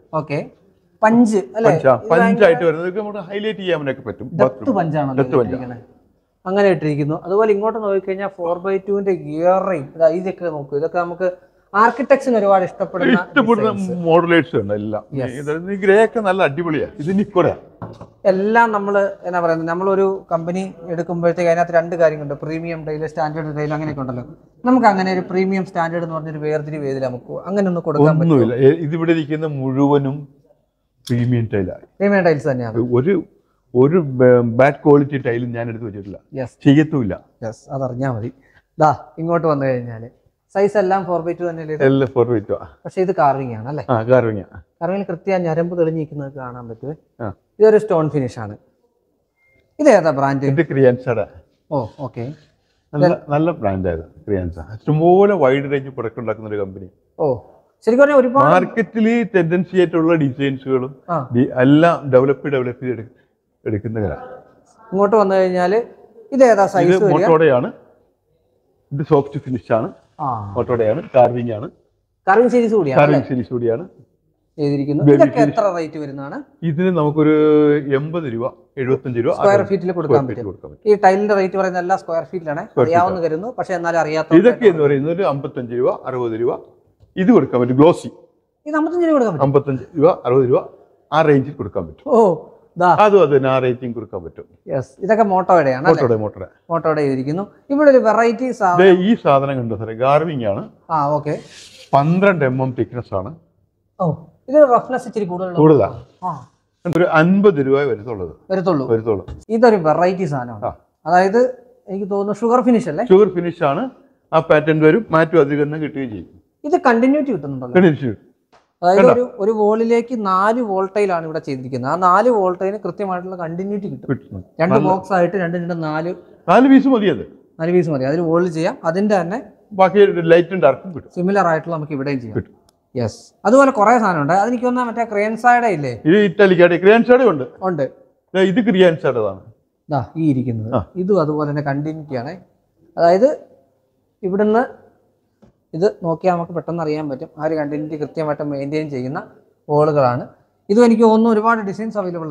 പഞ്ചായിട്ട് വരുന്നത് നമുക്ക് ഹൈലൈറ്റ് ചെയ്യാനൊക്കെ പറ്റും. പഞ്ചാണ്. അങ്ങനെ ഇട്ടിരിക്കുന്നു. അതുപോലെ ഇങ്ങോട്ട് നോക്കിക്കഴിഞ്ഞാൽ 4x2 ഗിയറിംഗ് ഇതൊക്കെ നോക്കൂ. ഇതൊക്കെ നമുക്ക് ആർക്കിടെക്ചറിന് ഒരുപാട് ഇഷ്ടപ്പെടുന്ന മോഡലേഴ്സ് ഉണ്ട് എല്ലാം. ഗ്രേ ഒക്കെ നല്ല അടിപൊളിയാണ്. ഇത് നിക്കോടെ എല്ലാം നമ്മൾ എന്നാ പറയുന്നത്, നമ്മളൊരു കമ്പനി എടുക്കുമ്പോഴത്തേക്ക് അതിനകത്ത് 2 കാര്യങ്ങളുണ്ട്, പ്രീമിയം ടൈല്, സ്റ്റാൻഡേർഡ് ടൈല്, അങ്ങനെയൊക്കെ ഉണ്ടല്ലോ. നമുക്ക് അങ്ങനെ ഒരു പ്രീമിയം സ്റ്റാൻഡേർഡ് എന്ന് പറഞ്ഞൊരു വേർതിരിവ് ചെയ്തില്ല, നമുക്ക് അങ്ങനെ ഒന്നും കൊടുക്കാൻ പറ്റില്ല. ഇതിവിടെ ഇരിക്കുന്ന മുഴുവനും പ്രീമിയം ടൈലാണ്. പ്രീമിയം ടൈൽസ് തന്നെയാണ്. ഒരു ബാഡ് ക്വാളിറ്റി ടൈലും ഞാൻ എടുത്ത് വെച്ചിട്ടില്ല, ചെയ്യത്തുമില്ല. അതറിഞ്ഞാൽ മതി. ഇങ്ങോട്ട് വന്നു കഴിഞ്ഞാൽ സൈസ് എല്ലാം 4x2 തന്നെയല്ലേ? എല്ലാം 4x2. പക്ഷെ ഇത് കാർവിംഗ് ആണ് അല്ലേ? കാർവിംഗ് കൃത്യം ഞരമ്പ് തെളിഞ്ഞിരിക്കുന്നത് കാണാൻ പറ്റുമേ. ഇതൊരു സ്റ്റോൺ ഫിനിഷ് ആണ്. ഇത് ഏതാ ബ്രാൻഡ്? ഓക്കെ, നല്ല ബ്രാൻഡായിരുന്നു ക്രിയാൻസ. ഇഷ്ടംപോലെ വൈഡ് റേഞ്ച് പ്രൊഡക്റ്റ് ഉണ്ടാക്കുന്ന ഒരു കമ്പനി. ശരിക്കും പറഞ്ഞാൽ ഒരുപാട് മാർക്കറ്റിൽ ടെൻഡൻസി ആയിട്ടുള്ള ഡിസൈൻസുകളും എല്ലാം ഡെവലപ്പ് ചെയ്ത് എടുക്കുന്നവരാണ്. ഇങ്ങോട്ട് വന്നു കഴിഞ്ഞാൽ ഇത് ഏതാ സൈസ്? മോട്ടോടെയാണ്. ഇത് സോഫ്റ്റ് ഫിനിഷ് ആണ്. മോട്ടോടെയാണ്. കാർവിംഗ് ആണ്. കാർവിംഗ് സീരീസ് കൂടിയാണ് ചെയ്തിരിക്കുന്നത്. ഇതൊക്കെ എത്ര റേറ്റ് വരുന്നതാണ്? ഇതിന് നമുക്കൊരു 80 രൂപ 75 രൂപ സ്ക്വയർ ഫീറ്റിൽ കൊടുക്കാൻ പറ്റും. ഈ ടൈലിന്റെ റേറ്റ് പറയുന്നത് എല്ലാ സ്ക്വയർ ഫീറ്റിലാണ്, അറിയാവുന്ന കരുതുന്നു. പക്ഷെ എന്നാലും അറിയാത്ത ഇതൊക്കെ എന്ന് പറയുന്നത് 55 രൂപ 60 രൂപ ഇത് കൊടുക്കാൻ പറ്റും. ഗ്ലോസി ഇത് 55 രൂപ കൊടുക്കാൻ പറ്റും. 55 രൂപ 60 രൂപ ആ റേഞ്ചിൽ കൊടുക്കാൻ പറ്റും. അതും ആ റേറ്റിംഗ് കൊടുക്കാൻ പറ്റും. ഇതൊക്കെ മോട്ടോയുടെയാണ്. മോട്ടോയുടെ ചെയ്തിരിക്കുന്നു. ഇവിടെ ഒരു വെറൈറ്റി ഈ സാധനം കണ്ടോ സാറേ? ഗാർവിംഗ് ആണ്. 12 mm തിക്നെസ് ആണ്. ഇത് റഫ്നെസ് ഇച്ചിരി കൂടുതലാണ്. ഒരു 50 രൂപ വരത്തുള്ളൂ. ഇതൊരു വെറൈറ്റി സാധനമാണ്. അതായത് എനിക്ക് തോന്നുന്നു ഷുഗർ ഫിനിഷ് അല്ലേ? ഷുഗർ ഫിനിഷ് ആണ്. ആ പാറ്റേൺ വരും, മാറ്റും അധികം തന്നെ കിട്ടുകയും ചെയ്യും. ഇത് കണ്ടിന്യൂറ്റി കിട്ടുന്നുണ്ടല്ലോ. അതായത് ഒരു വോളിലേക്ക് 4 വോൾട്ടൈലാണ് ഇവിടെ ചെയ്തിരിക്കുന്നത്. ആ 4 വോൾട്ടൈന് കൃത്യമായിട്ടുള്ള കണ്ടിന്യൂറ്റി കിട്ടും. 2 ബോക്സ് ആയിട്ട് 4 പീസ് മതി. 4 പീസ് മതി. അതിൽ വോൾഡ് ചെയ്യാം. അതിന്റെ തന്നെ ബാക്കി ലൈറ്റും ഡാർക്കും കിട്ടും. സിമിലർ ആയിട്ടുള്ള നമുക്ക് ഇവിടെയും ചെയ്യാം. അതുപോലെ കുറെ സാധനം ഉണ്ട്. അതെനിക്ക് തോന്നുന്ന മറ്റേ ക്രിയാൻസയുടെ ഇല്ലേ? ഇത് ഇറ്റാലിക്കാടെ ക്രിയാൻസയുടെ ഉണ്ട്. ഇത് ക്രിയാൻസയുടേതാണ്. ഈ ഇരിക്കുന്നത് ഇതും അതുപോലെ തന്നെ കണ്ടിന്യൂറ്റി ആണ്. അതായത് ഇവിടുന്ന് ഇത് നോക്കിയാൽ നമുക്ക് പെട്ടെന്ന് അറിയാൻ പറ്റും. ആ ഒരു കണ്ടിന്യൂറ്റി കൃത്യമായിട്ട് മെയിൻറ്റെയിൻ ചെയ്യുന്ന വോളുകളാണ്. ഇതും എനിക്ക് തോന്നുന്നു ഒരുപാട് ഡിസൈൻസ് അവൈലബിൾ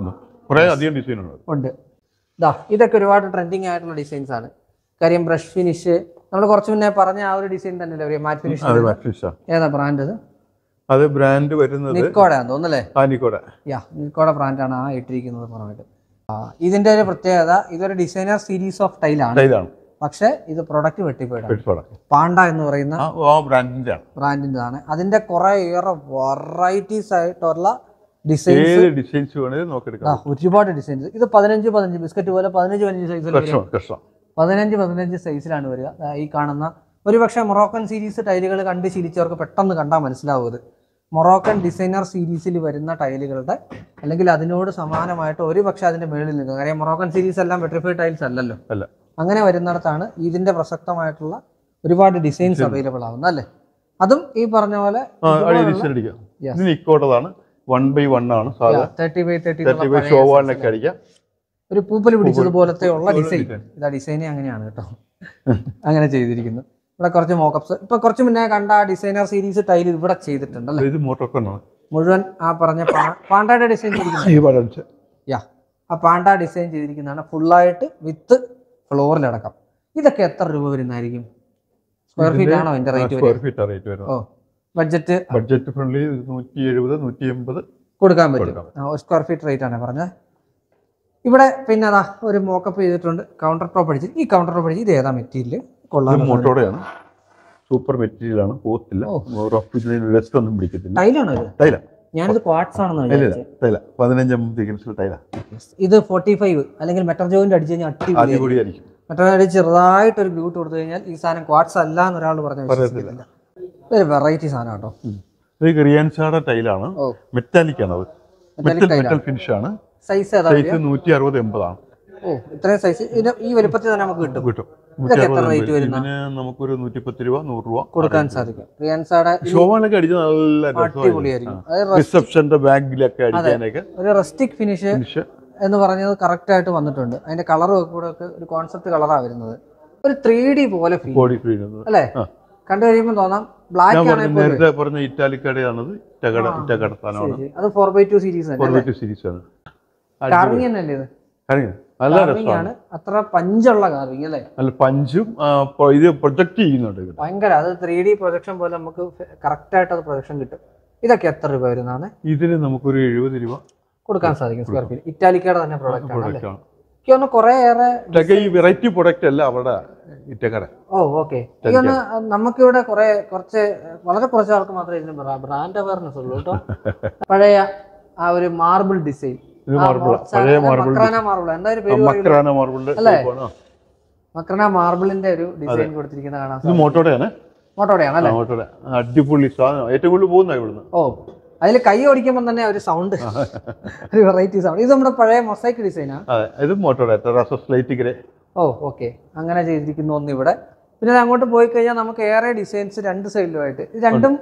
ഉണ്ട്. ഇതൊക്കെ ഒരുപാട് ട്രെൻഡിങ് ആയിട്ടുള്ള ഡിസൈൻസ് ആണ്. കാര്യം ബ്രഷ് ഫിനിഷ് നമ്മൾ കുറച്ച് മുന്നേ പറഞ്ഞ ആ ഒരു ഡിസൈൻ തന്നെയല്ലേ മാറ്റ് ഫിനിഷ്? ഏതാ ബ്രാൻഡ്? അത് ബ്രാൻഡ് വരുന്നത് നിക്കോഡയാന്ന് തോന്നുന്നല്ലേ? നിക്കോഡ ബ്രാൻഡാണ് ആ ഇട്ടിരിക്കുന്നത് പുറമായിട്ട്. ഇതിന്റെ ഒരു പ്രത്യേകത, ഇതൊരു ഡിസൈനർ സീരീസ് ഓഫ് ടൈലാണ്. പക്ഷെ ഇത് പ്രൊഡക്റ്റ് വെട്ടിപ്പോയിട്ടാണ്. പാണ്ട എന്ന് പറയുന്ന ബ്രാൻഡിൻ്റെതാണ്. അതിന്റെ കുറെ ഏറെ വെറൈറ്റീസ് ആയിട്ടുള്ള ഡിസൈൻസ് ഒരുപാട് ഡിസൈൻസ്. ഇത് 15 ബിസ്ക്കറ്റ് പോലെ 15 സൈസിൽ 15 സൈസിലാണ് വരിക. ഈ കാണുന്ന ഒരുപക്ഷെ മൊറോക്കൻ സീരീസ് ടൈലുകൾ കണ്ട് ശീലിച്ചവർക്ക് പെട്ടെന്ന് കണ്ടാൽ മനസ്സിലാവും. ഇത് മൊറോക്കൻ ഡിസൈനർ സീരീസിൽ വരുന്ന ടൈലുകളുടെ അല്ലെങ്കിൽ അതിനോട് സമാനമായിട്ട് ഒരുപക്ഷെ അതിന്റെ മേളിൽ നിൽക്കുക. കാര്യം മൊറോക്കൻ സീരീസ് എല്ലാം വെട്രിഫൈഡ് ടൈൽസ് അല്ലല്ലോ. അങ്ങനെ വരുന്നിടത്താണ് ഇതിന്റെ പ്രസക്തമായിട്ടുള്ള ഒരുപാട് ഡിസൈൻസ് അവൈലബിൾ ആവുന്നത് അല്ലേ? അതും ഈ പറഞ്ഞ പോലെ 1x1 ആണ്. 30x30 ഒരു പൂപ്പൽ പിടിച്ചതുപോലത്തെ ഉള്ള ഡിസൈൻ. ഇതാ ഡിസൈൻ അങ്ങനെയാണ് കേട്ടോ. അങ്ങനെ ചെയ്തിരിക്കുന്നു. ഇവിടെ കുറച്ച് മോക്കപ്സ് ഇപ്പൊ കുറച്ച് മുന്നേ കണ്ട ഡിസൈനർ സീരീസ് ടൈൽ ഇവിടെ ചെയ്തിട്ടുണ്ടല്ലേ? മുഴുവൻ ആ പറഞ്ഞ പാണ്ടയുടെ ഡിസൈൻ ചെയ്തിരിക്കുന്നത്. ആ പാണ്ട ഡിസൈൻ ചെയ്തിരിക്കുന്നതാണ് ഫുള്ളായിട്ട് വിത്ത് ഫ്ലോറിലടക്കം. ഇതൊക്കെ എത്ര രൂപ വരുന്നതായിരിക്കും? സ്ക്വയർ ഫീറ്റ് ആണോ ഇതിന്റെ റേറ്റ്? ബഡ്ജറ്റ് ഫ്രണ്ട്ലി 170-180 കൊടുക്കാൻ പറ്റും. സ്ക്വയർ ഫീറ്റ് റേറ്റ് ആണ് പറഞ്ഞത്. ഇവിടെ പിന്നെ അതാ ഒരു മോക്കപ്പ് ചെയ്തിട്ടുണ്ട്. കൗണ്ടർ ടോപ്പ് അടിച്ച് ഈ കൗണ്ടർ ടോപ്പ് അടിച്ച് ഇത് ഏതാ മെറ്റീരിയൽ? മോട്ടോടെയാണ്. സൂപ്പർ മെറ്റീരിയൽ ആണ്. പോത്തില്ല, ഒന്നും പിടിക്കത്തില്ല. ടൈലാണ്. ഞാനിത് ക്വാർട്സ് ആണെന്ന് വിചാരിച്ചത്. 15 mm തിക്നെസ്സിൽ ടൈലാ. ഇത് 45 അല്ലെങ്കിൽ മെറ്റർ ജോയിന്റ് അടിച്ചു കഴിഞ്ഞാൽ അടിപൊളിയായിരിക്കും. മെറ്റർ അടിച്ച് ചെറുതായിട്ട് ഒരു ബ്യൂട്ട് കൊടുത്തു കഴിഞ്ഞാൽ ഈ സാധനം ക്വാർട്സ് അല്ല എന്നൊരാൾ പറഞ്ഞു. ഒരു വെറൈറ്റി സാധനം കേട്ടോ. ഇത് ക്രിയാൻസയുടെ ടൈലാണ്. മെറ്റാലിക് ആണ്. മെറ്റൽ ഫിനിഷ് ആണ്. സൈസ് 160-80 ആണ്. ഇത്രയും സൈസ് ഈ വലുപ്പത്തിൽ തന്നെ നമുക്ക് കിട്ടും. നമുക്കൊരു 110 രൂപ 100 രൂപ കൊടുക്കാൻ സാധിക്കും. റിയാൻസയുടെ അടിച്ച് നല്ല റിസപ്ഷന്റെ ബാഗിലൊക്കെ അടിക്കാനൊക്കെ ഒരു റസ്റ്റിക് ഫിനിഷ് എന്ന് പറഞ്ഞത് കറക്റ്റ് ആയിട്ട് വന്നിട്ടുണ്ട്. അതിന്റെ കളറും കൂടെ ഒക്കെ ഒരു കോൺസെപ്റ്റ് കളറാണ് വരുന്നത്. ഒരു 3D പോലെ അല്ലേ? കണ്ടു കഴിയുമ്പോൾ തോന്നാം ബ്ലാക്ക് ആണ്. നേരത്തെ പറഞ്ഞ ഇറ്റാലിക്കടയാണത്. അത് 4x2 സീരീസ് ആണ്. കാർവിംഗ് തന്നെയല്ലേ ഇത്? ആണ്. അത്ര പഞ്ചുള്ള കാർവിംഗ് അല്ലേ? നല്ല പഞ്ചും ഇത് പ്രൊജക്ട് ചെയ്യുന്നുണ്ട്. ഭയങ്കര അത് 3D പ്രൊജക്ഷൻ പോലെ നമുക്ക് കറക്റ്റ് ആയിട്ട് അത് പ്രൊജക്ഷൻ കിട്ടും. ഇതൊക്കെ എത്ര രൂപ വരുന്നതാണ്? ഇതിന് നമുക്കൊരു 70 രൂപ കൊടുക്കാൻ സാധിക്കും സ്ക്വയർ ഫീറ്റ്. ഇറ്റാലിക്കയുടെ തന്നെ പ്രോഡക്റ്റ് ആണ്. ഈ വെറൈറ്റി പ്രൊഡക്റ്റ് അല്ല അവിടെ ഇറ്റക്കട. ഓ ഓക്കെ. നമുക്കിവിടെ വളരെ കുറച്ച് ആൾക്ക് മാത്രമേ ഇതിന് ബ്രാൻഡ് അവയർനെസ് ഉള്ളൂ കേട്ടോ. പഴയ ആ ഒരു മാർബിൾ ഡിസൈൻ, മക്രാന മാർബിളിന്റെ ഒരു ഡിസൈൻ കൊടുത്തിരിക്കുന്ന കാണാം. മോട്ടോടെയാണ്. അടിപൊളി സാധനം. ഏറ്റവും കൂടുതൽ പോകുന്ന ഇവിടുന്ന്. ഓ, അതിൽ കൈ ഓടിക്കുമ്പോൾ തന്നെ ഒരു സൗണ്ട്, ഒരു വെറൈറ്റി സൗണ്ട്. ഇത് നമ്മുടെ പഴയ മൊസൈക്ക് ഡിസൈനാ. ഇത് മോട്ടോടെ. ഓ ഓക്കെ. അങ്ങനെ ചെയ്തിരിക്കുന്ന ഒന്ന് ഇവിടെ. പിന്നെ അങ്ങോട്ട് പോയി കഴിഞ്ഞാൽ നമുക്ക് ഏറെ ഡിസൈൻസ് രണ്ട് സൈഡിലുമായിട്ട്. ഇത് രണ്ടും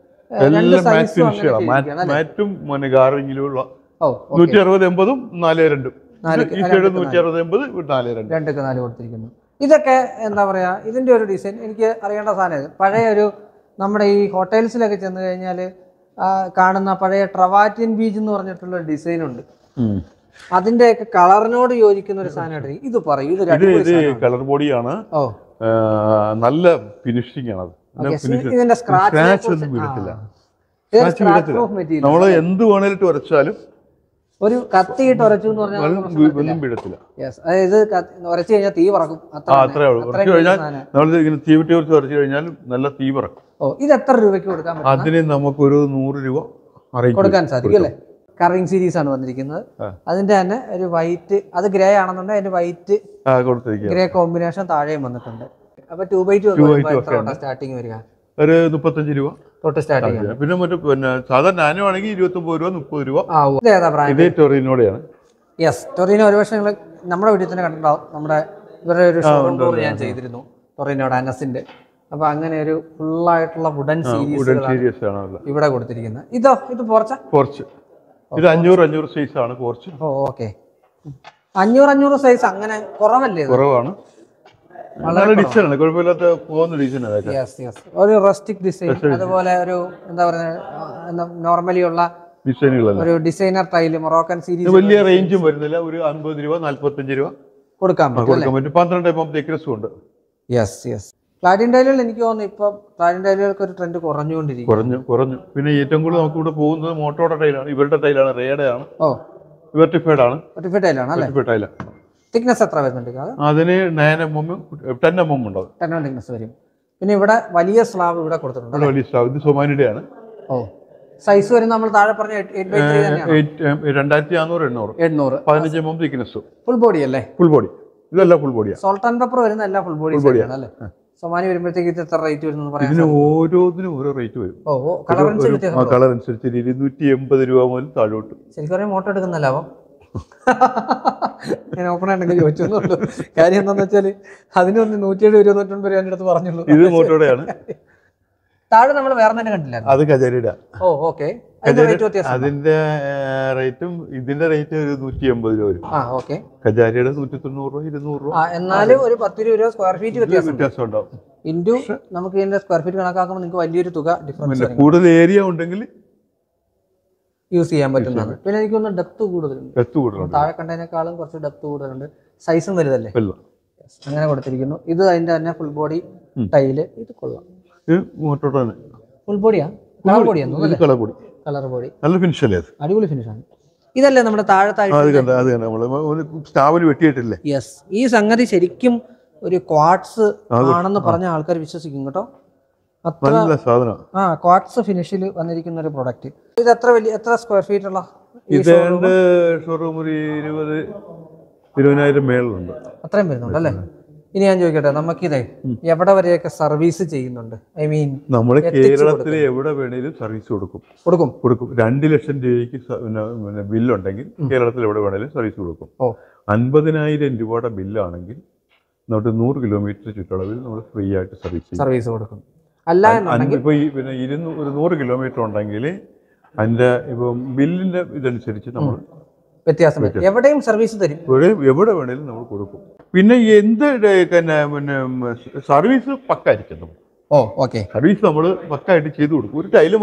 കൊടുത്തിരിക്കുന്നു. ഇതൊക്കെ എന്താ പറയാ, ഇതിന്റെ ഒരു ഡിസൈൻ എനിക്ക് അറിയേണ്ട സാധനം. പഴയ ഒരു നമ്മുടെ ഈ ഹോട്ടൽസിലൊക്കെ ചെന്ന് കഴിഞ്ഞാല് കാണുന്ന പഴയ ട്രവാറ്റിൻ ബീച്ച് എന്ന് പറഞ്ഞിട്ടുള്ള ഡിസൈൻ ഉണ്ട്. അതിന്റെയൊക്കെ കളറിനോട് യോജിക്കുന്ന ഒരു സാധനമായിട്ട് ഇത് പറയും. ഇത് കളർ ബോഡിയാണ്. ഓ, നല്ല ഫിനിഷിംഗ് ആണ്. ഇതിന്റെ സ്ക്രാച്ച് ഒന്നും വീഴത്തില്ല. നമ്മള് എന്ത് വേണേലിട്ട് ഉരച്ചാലും ഒരു കത്തിയിട്ട് ഉരച്ചു എന്ന് പറഞ്ഞാൽ വീഴത്തില്ല. അതായത് ഉരച്ചു കഴിഞ്ഞാൽ തീ പറക്കും. അത്രേ ഉള്ളൂ. തീ വിട്ടി ഉരച്ച് ഉരച്ചു കഴിഞ്ഞാൽ നല്ല തീ പറക്കും. ഓ, ഇത് എത്ര രൂപയ്ക്ക് കൊടുക്കാൻ പറ്റും? അതിന് നമുക്കൊരു 100 രൂപ കൊടുക്കാൻ സാധിക്കും അല്ലേ? കറിംഗ് സീരീസ് ആണ് വന്നിരിക്കുന്നത്. അതിന്റെ തന്നെ ഒരു വൈറ്റ്, അത് ഗ്രേ ആണെന്നുണ്ടെങ്കിൽ അതിന്റെ വൈറ്റ് ഗ്രേ കോമ്പിനേഷൻ താഴെയും വന്നിട്ടുണ്ട്. അപ്പൊ 2x2 സ്റ്റാർട്ടിങ് വരിക ഒരു 35 രൂപ തൊട്ട് സ്റ്റാർട്ടിങ്. പിന്നെ പിന്നെ സാധാരണ നാനോ ആണെങ്കിൽ 29 രൂപ 30 രൂപ. ഇത് ടൊറീനോടെയാണ്. യെസ്, ടൊറീനോ ഒരു പക്ഷേ നിങ്ങൾ നമ്മുടെ വീട്ടിൽ തന്നെ കണ്ടിട്ടുണ്ടാവും. നമ്മുടെ ഇവരുടെ ഒരു ഷോറൂം ഞാൻ ചെയ്തിരുന്നു, ടൊറീനോയുടെ അനസിന്റെ. അപ്പൊ അങ്ങനെ ഒരു ഫുള്ളായിട്ടുള്ള വുഡൻ സീരീസ് ഇവിടെ കൊടുത്തിരിക്കുന്നത്. ഇത് പോർച്ച്. ഇത് 500 സൈസ് ആണ് പോർച്ച്. ഓ ഓക്കെ. 500 സൈസ് അങ്ങനെ കുറവല്ലേ? കുറവാണ്. ഡിസൈനാണ്, കുഴപ്പമില്ലാത്ത പോകുന്ന ഡിസൈനാണ്. ഒരു റസ്റ്റിക് ഡിസൈൻ, അതുപോലെ ഒരു എന്താ പറയുക നോർമലി ഉള്ള ഡിസൈനുകൾ, ഒരു ഡിസൈനർ ടൈല് മൊറോക്കൻ സീരീസ്. വലിയ റേഞ്ചും വരുന്നില്ല. ഒരു 50 രൂപ 45 രൂപ കൊടുക്കാൻ പറ്റും. 12 mm തിക്നെസ്സും ഉണ്ട്. ക്ലാഡിൻ ടൈലുകൾ എനിക്ക് തോന്നുന്നു ഇപ്പൊ ക്ലാഡിൻ ടൈലുകൾക്ക് ഒരു ട്രെൻഡ് കുറഞ്ഞു. പിന്നെ ഏറ്റവും കൂടുതൽ നമുക്ക് ഇവിടെ പോകുന്നത് മോട്ടോയുടെ ടൈലാണ്. ഇവരുടെ ടൈലാണ്, റേയുടെ ആണ്. ഓ, വെർട്ടിഫൈഡ് ആണ്. തിക്നെസ് എത്ര വരുന്നുണ്ട്? അതിന് 9 mm 10 mm ഉണ്ടാവും. 10 mm തിക്നെസ് വരും. പിന്നെ ഇവിടെ വലിയ സ്ലാബ് ഇവിടെ കൊടുത്തിട്ടുണ്ട്. വലിയ സ്ലാബ്. ഇത് സൊമാനിയുടെ ആണ്. ഓ, സൈസ് വരും നമ്മൾ താഴെ പറഞ്ഞ 8x3 തന്നെയാണ്. 2400 15 mm തിക്നെസ്. ഫുൾ ബോഡി അല്ലേ? Full body. ഇതെല്ലാം ഫുൾ ബോഡിയാണ്. സോൾട്ട് ആൻഡ് പെപ്പർ വരുന്ന എല്ലാം ഫുൾ ബോഡി അല്ലേ? സൊമാനി വരുമ്പോഴത്തേക്ക് ഇത് എത്ര റേറ്റ് വരുന്നു പറയാം? ഇതിന് ഓരോന്നിനും ഓരോ റേറ്റ് വരും. കളർ അനുസരിച്ച് 280 രൂപ മുതൽ താഴോട്ട്. ശരിക്കും മോട്ടോ എടുക്കുന്ന ലാഭം ഞാൻ ഓപ്പൺ ആയിട്ടൊക്കെ ചോദിച്ചോളൂ. കാര്യം എന്താന്ന് വെച്ചാല് അതിനൊന്ന് 170 രൂപ 190 രൂപ എൻ്റെ അടുത്ത് പറഞ്ഞുള്ളൂ. ഇത് മോട്ടോടെയാണ്. താഴെ നമ്മൾ വേറെ തന്നെ കണ്ടില്ല. അത് കജാരിയുടെ. ഓ ഓക്കെ. അതിന്റെ റേറ്റും ഇതിന്റെ റേറ്റ് ഒരു 180 രൂപ വരും. കജാരിയുടെ 190 രൂപ 200 രൂപ. എന്നാലും ഒരു 10-20 രൂപ സ്ക്വയർ ഫീറ്റ് വ്യത്യാസം ഉണ്ടാവും. ഇൻറ്റു നമുക്ക് ഇതിന്റെ സ്ക്വയർ ഫീറ്റ് കണക്കാക്കുമ്പോൾ നിങ്ങൾക്ക് വലിയൊരു തുക ഡിഫറൻസ്. കൂടുതൽ ഏരിയ ഉണ്ടെങ്കിൽ യൂസ് ചെയ്യാൻ പറ്റുന്നതാണ്. പിന്നെ എനിക്ക് തോന്നുന്നു ഡെപ്ത് കൂടുതലുണ്ട്. താഴെ കണ്ടതിനേക്കാളും കുറച്ച് ഡെപ്ത് കൂടുതലുണ്ട്. സൈസും വലുതല്ലേ? അങ്ങനെ കൊടുത്തിരിക്കുന്നു. ഇത് അതിന്റെ തന്നെ ഫുൾ ബോഡി ടൈല്. ഇത് കൊള്ളാം. ഫുൾ ബോഡിയാ? Colour body. നല്ല ഫിനിഷ് അല്ലേ? അടിപൊളി ഫിനിഷാണ്. ഇതല്ലേ നമ്മുടെ താഴെ വെട്ടിയിട്ടില്ലേ? യെസ്. ഈ സംഗതി ശരിക്കും ഒരു ക്വാർട്സ് ആണെന്ന് പറഞ്ഞ ആൾക്കാർ വിശ്വസിക്കും കേട്ടോ. ക്വാർട്സ് ഫിനിഷിൽ വന്നിരിക്കുന്ന ഒരു പ്രൊഡക്റ്റ്. ഇത് എത്ര സ്ക്വയർ ഫീറ്റ് ഉള്ള ഷോറൂം? ഒരു 20,000 മേളുണ്ട്. അത്രയും വരുന്നുണ്ട് അല്ലേ? ഇനി ഞാൻ ചോദിക്കട്ടെ, നമുക്കിതേ എവിടെ വരെയൊക്കെ സർവീസ് ചെയ്യുന്നുണ്ട്? ഐ മീൻ നമ്മൾ കേരളത്തിൽ എവിടെ വേണേലും സർവീസ് കൊടുക്കും. 2 ലക്ഷം രൂപയ്ക്ക് ബില്ലുണ്ടെങ്കിൽ കേരളത്തിൽ എവിടെ വേണേലും സർവീസ് കൊടുക്കും. 50,000 രൂപയുടെ ബില്ലാണെങ്കിൽ നമുക്ക് 100 കിലോമീറ്റർ ചുറ്റളവിൽ നമ്മൾ ഫ്രീ ആയിട്ട് സർവീസ് കൊടുക്കും. അല്ല ഇപ്പൊ പിന്നെ 100 കിലോമീറ്റർ ഉണ്ടെങ്കിൽ അതിന്റെ ഇപ്പം ബില്ലിന്റെ ഇതനുസരിച്ച് നമ്മൾ വ്യത്യാസം എവിടെയും സർവീസ് തരും. എവിടെ വേണേലും നമ്മൾ കൊടുക്കും. പിന്നെ എന്ത് പിന്നെ സർവീസ് പക്കായിരിക്കും. സർവീസ് നമ്മൾ പക്കായിട്ട് ചെയ്തു കൊടുക്കും. ഒരു ടൈല്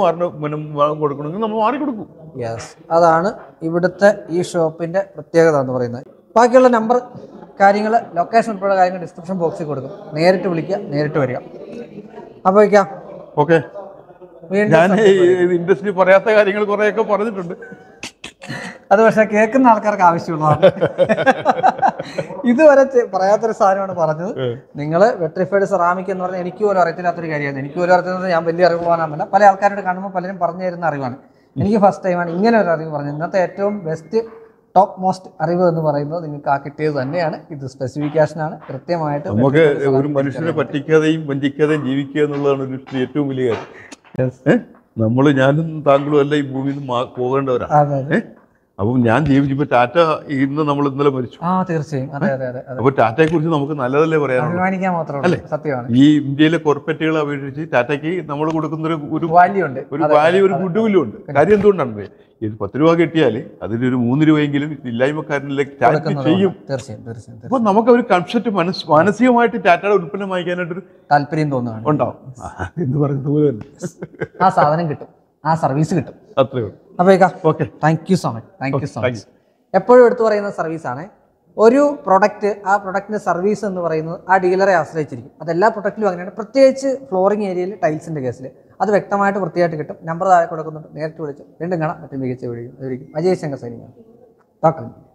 കൊടുക്കണമെങ്കിൽ നമ്മൾ മാറി കൊടുക്കും. യെസ്, അതാണ് ഇവിടുത്തെ ഈ ഷോപ്പിന്റെ പ്രത്യേകത എന്ന് പറയുന്നത്. ബാക്കിയുള്ള നമ്പർ കാര്യങ്ങൾ ലൊക്കേഷൻ ഉൾപ്പെടെ കാര്യങ്ങൾ ഡിസ്ക്രിപ്ഷൻ ബോക്സിൽ കൊടുക്കും. നേരിട്ട് വിളിക്കുക, നേരിട്ട് വരിക. അപ്പോൾ വയ്ക്കാം. ഓക്കെ. ഞാൻ ഇൻഡസ്ട്രി പറയാത്ത കാര്യങ്ങൾ കുറേയൊക്കെ പറഞ്ഞിട്ടുണ്ട്. അത് പക്ഷെ കേൾക്കുന്ന ആൾക്കാർക്ക് ആവശ്യമുള്ളതാണ്. ഇതുവരെ പറയാത്തൊരു സാധനമാണ് പറഞ്ഞത്. നിങ്ങൾ വെട്രിഫൈഡ് സെറാമിക് എന്ന് പറഞ്ഞാൽ എനിക്ക് പോലും അറിയത്തില്ലാത്തൊരു കാര്യമാണ്. എനിക്ക് പോലും അറിയുന്നത് ഞാൻ വലിയ അറിവുള്ളവനല്ല. പല ആൾക്കാരോട് കാണുമ്പോൾ പലരും പറഞ്ഞു തരുന്ന അറിവാണ്. എനിക്ക് ഫസ്റ്റ് ടൈമാണ് ഇങ്ങനെ ഒരു അറിവ് പറഞ്ഞത്. ഇന്നത്തെ ഏറ്റവും ബെസ്റ്റ് ടോപ്പ് മോസ്റ്റ് അറിവ് എന്ന് പറയുന്നത് നിങ്ങൾക്ക് ആ കിട്ടിയത് തന്നെയാണ്. ഇത് സ്പെസിഫിക്കേഷനാണ് കൃത്യമായിട്ട്. നമുക്ക് ഒരു മനുഷ്യനെ പറ്റിക്കാതെയും വഞ്ചിക്കാതെയും ജീവിക്കുക എന്നുള്ളതാണ് ഒരു ഏറ്റവും വലിയ കാര്യം. നമ്മൾ ഞാനും താങ്കളും എല്ലാം ഈ ഭൂമിയിൽ നിന്ന് പോകേണ്ടവരാണ്. അപ്പം ഞാൻ ജീവിച്ചപ്പോ ടാറ്റ ഇന്നലെ മരിച്ചു. തീർച്ചയായും. അപ്പൊ ടാറ്റയെ കുറിച്ച് നമുക്ക് നല്ലതല്ലേ പറയാനുള്ളൂ. സത്യമാണ്. ഈ ഇന്ത്യയിലെ കോർപ്പറേറ്റുകളെ അപേക്ഷിച്ച് ടാറ്റയ്ക്ക് നമ്മൾ കൊടുക്കുന്ന ഒരു വാല്യൂ, ഒരു ഗുഡ് വില്ലും ഉണ്ട്. കാര്യം എന്തുകൊണ്ടാണ്? ഇത് 10 രൂപ കിട്ടിയാൽ അതിലൊരു 3 രൂപയെങ്കിലും ഇല്ലായ്മക്കാരനിലേക്ക് ടാറ്റ ചെയ്യും. അപ്പൊ നമുക്ക് ഒരു കൺസെപ്റ്റ് മാനസികമായിട്ട് ടാറ്റയുടെ ഉൽപ്പന്നം വാങ്ങിക്കാനായിട്ടൊരു താല്പര്യം തോന്നുന്നു ഉണ്ടാവും എന്ന് പറയുന്നത് പോലെ തന്നെ. ആ സാധനം കിട്ടും, ആ സർവീസ് കിട്ടും. അത്രേ ഉള്ളൂ. അപ്പോൾ താങ്ക് യു സോ മച്ച്. എപ്പോഴും എടുത്തു പറയുന്ന സർവീസാണ്. ഒരു പ്രൊഡക്റ്റ്, ആ പ്രൊഡക്റ്റിൻ്റെ സർവീസ് എന്ന് പറയുന്നത് ആ ഡീലറെ ആശ്രയിച്ചിരിക്കും. അതെല്ലാ പ്രൊഡക്റ്റിലും അങ്ങനെയാണ്. പ്രത്യേകിച്ച് ഫ്ലോറിംഗ് ഏരിയയിൽ ടൈൽസിൻ്റെ കേസിൽ അത് വ്യക്തമായിട്ട് വൃത്തിയായിട്ട് കിട്ടും. നമ്പർ താഴെ കൊടുക്കുന്നുണ്ട്, നേരിട്ട് വിളിച്ചു. വീണ്ടും കാണാം മറ്റു മികച്ച വീഡിയോ. അജയ് ശങ്കർ സൈനിക.